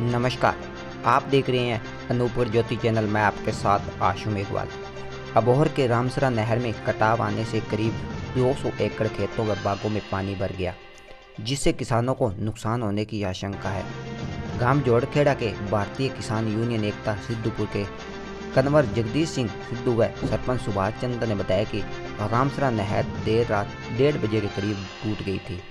नमस्कार, आप देख रहे हैं अनूपपुर ज्योति चैनल। मैं आपके साथ आशु मेघवाल। अबोहर के रामसरा नहर में कटाव आने से करीब 200 एकड़ खेतों व बागों में पानी भर गया, जिससे किसानों को नुकसान होने की आशंका है। गांव जोड़खेड़ा के भारतीय किसान यूनियन एकता सिद्धूपुर के कन्वर जगदीश सिंह सिद्धू व सरपंच सुभाष चंद्र ने बताया कि रामसरा नहर देर रात 1:30 बजे के करीब टूट गई थी,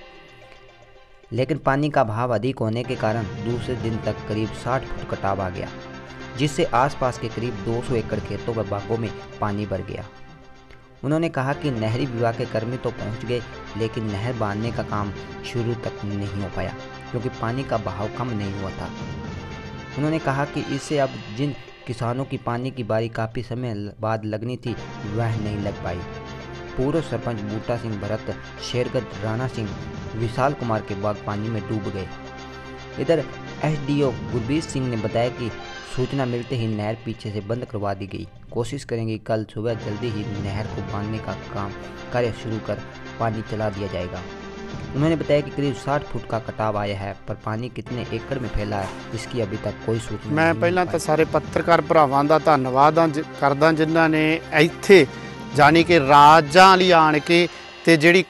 लेकिन पानी का बहाव अधिक होने के कारण दूसरे दिन तक करीब 60 फुट कटाव आ गया, जिससे आसपास के करीब 200 एकड़ खेतों व बागों में पानी भर गया। उन्होंने कहा कि नहरी विभाग के कर्मी तो पहुंच गए, लेकिन नहर बांधने का काम शुरू तक नहीं हो पाया क्योंकि पानी का बहाव कम नहीं हुआ था। उन्होंने कहा कि इससे अब जिन किसानों की पानी की बारी काफ़ी समय बाद लगनी थी, वह नहीं लग पाई। पूर्व सरपंच बूटा सिंह भरत, शेरगढ़ राणा सिंह, विशाल कुमार के बाग पानी में डूब गए। इधर एसडीओ गुरबीर सिंह ने बताया कि सूचना मिलते ही नहर पीछे से बंद करवा दी गई। कोशिश करेंगे कल सुबह जल्दी ही नहर को बांधने का कार्य शुरू कर पानी चला दिया जाएगा। उन्होंने बताया कि करीब 60 फुट का कटाव आया है, पर पानी कितने एकड़ में फैला है इसकी अभी तक कोई सूचना मैं पहला तो सारे पत्रकार भरावां दा धन्नवाद करदा जिन्हां ने इत्थे जानी कि राजां लई आण के ते जिहड़ी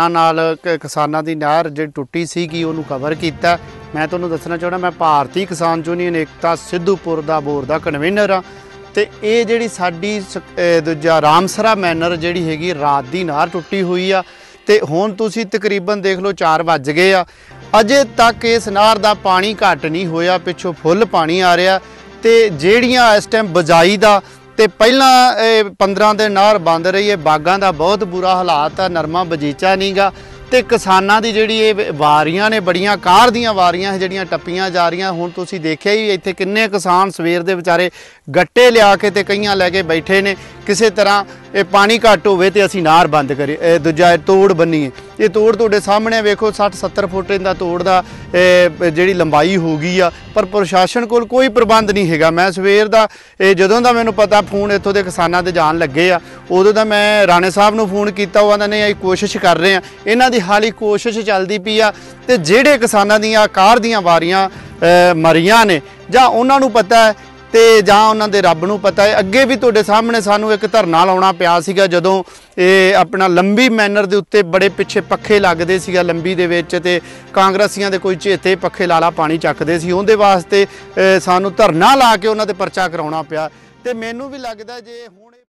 किसानां दी नहर जिहड़ी टुੱਟੀ सीगी ਉਹਨੂੰ कवर किया। मैं तुहानूं दसना चाहना मैं भारतीय किसान यूनियन एकता सिद्धूपुर दा बोर्ड दा कन्वीनर हाँ। तो ये जिहड़ी साडी दूजा रामसरा मैनर जिहड़ी हैगी रात दी नहर टुੱਟੀ हुई आ ते हुण तुसीं तकरीबन देख लो 4 वज गए आ, अजे तक इस नहर दा पानी घट नहीं होया, पिछों फुल पानी आ रहा। तो जिहड़ियां इस टाइम बजाई दा ते पहला 15 दिन नहर बंद रही है, बागां दा बहुत बुरा हालात है, नरमा बगीचा नहीं गा। तो किसानां दी जिहड़ी ये वारियां ने बड़ियां कार दियां वारियां जिहड़ियां टप्पियां जा रही। हुण तुसीं देखिया ही इत्थे किन्ने किसान सवेर दे विचारे गट्टे लिया के ते कईयां लैके बैठे ने, किसी तरह ये पानी घट होवे ते असीं नहर बंद करिए, दूजा तोड़ बनीए। ये तोड़ तुहाडे सामने वेखो 60-70 फुट इहदा तोड़ दा जिहड़ी लंबाई हो गई आ, पर प्रशासन कोल कोई प्रबंध नहीं हैगा। मैं सवेर दा जदों दा मैनूं पता फोन इत्थों दे किसानां दे जान लगे आ, उदों दा मैं राणे साहब नूं फोन कीता, वो आंदे ने कोशिश कर रहे हैं, इन्हां दी हाली कोशिश चलदी पई आ। ते जिहड़े किसानां दियां कार दियां वारियां मरीਆਂ ने जां उन्हां नूं पता है ते जां उन्हां दे रब नूं पता है। अगे भी तुहाडे सामने सानूं एक धरना लाउणा पिया सीगा जदों ये अपना लंबी मैनर दे उत्ते बड़े पिछे पक्खे लगदे सीगा लंबी दे विच, ते कांग्रेसियां दे कोई चेते पक्खे लाला पानी चकदे सी, उहदे वास्ते सानूं धरना ला के उन्हां ते परचा कराउणा पिया। ते मैनूं भी लगदा जे हुण